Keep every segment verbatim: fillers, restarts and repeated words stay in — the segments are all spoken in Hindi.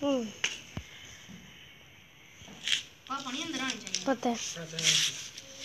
हम्म पानी अंदर आनी चाहिए पता है।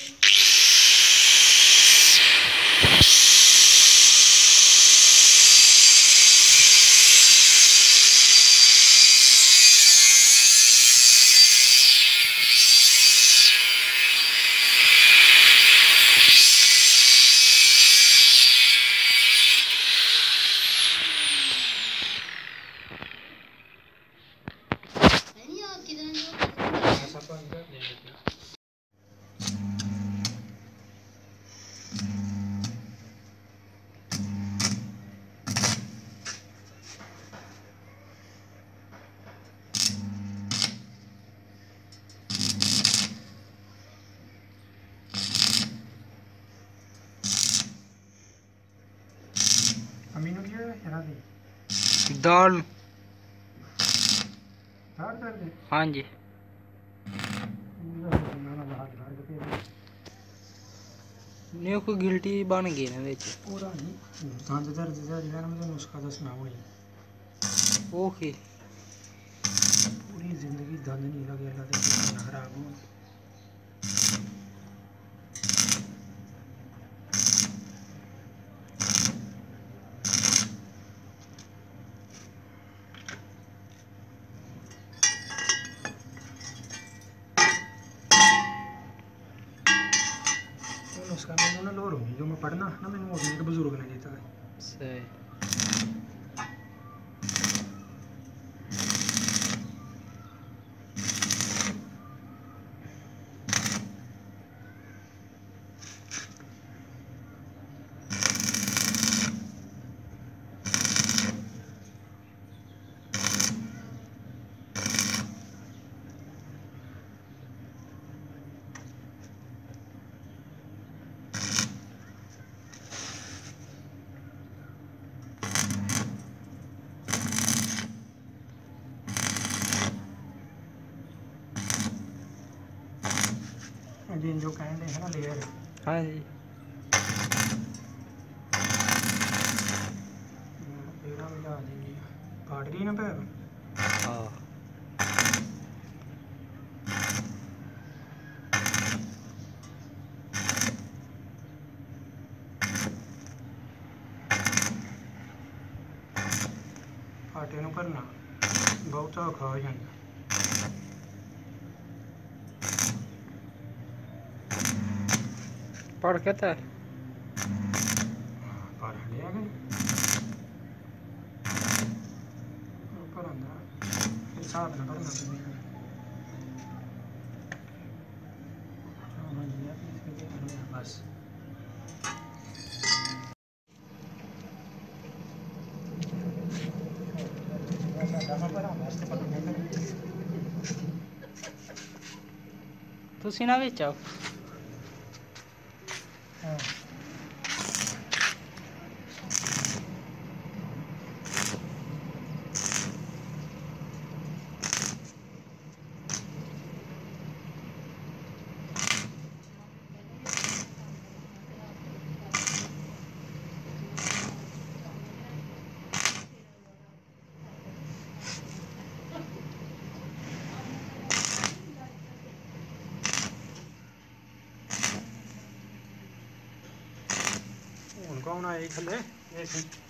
अमीनो क्या है दाल दाल कर दे। हाँ जी नहीं कोई गिल्टी बन गई ना विच पूरा नहीं दंद दर्द दा मैं नुस्खा दसना हुणे ओके पूरी जिंदगी दंद नहीं लगे अल्लाह दे खराब हो। उसका मैंने ना लोर होगी जो मैं पढ़ना ना मैंने वो एक बुजुर्ग ने देता है सही जी जो कहने हैं ना लेयर हाँ जी पेड़ा मिला देंगे काट रही ना पैर हाँ आटे नूं करना बहुत औखा हो जाता पढ़ के था पढ़ लिया गई ऊपर आंदा फिर साथ ना करना बस तुसी ना विच आओ कौन आए थले